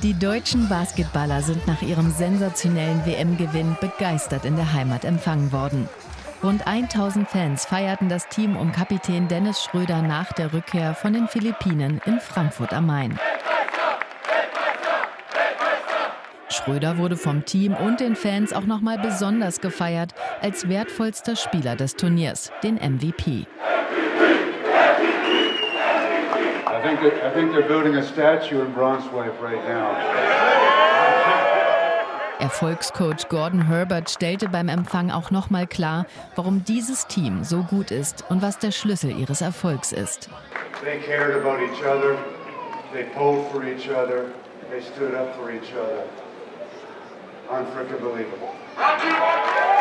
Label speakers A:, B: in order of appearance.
A: Die deutschen Basketballer sind nach ihrem sensationellen WM-Gewinn begeistert in der Heimat empfangen worden. Rund 1000 Fans feierten das Team um Kapitän Dennis Schröder nach der Rückkehr von den Philippinen in Frankfurt am Main. Schröder wurde vom Team und den Fans auch nochmal besonders gefeiert als wertvollster Spieler des Turniers, den MVP.
B: I think they're building a statue in Braunschweig right now.
A: Erfolgscoach Gordon Herbert stellte beim Empfang auch nochmal klar, warum dieses Team so gut ist und was der Schlüssel ihres Erfolgs ist.
B: They cared about each other, they pulled for each other, they stood up for each other. Unforgivable.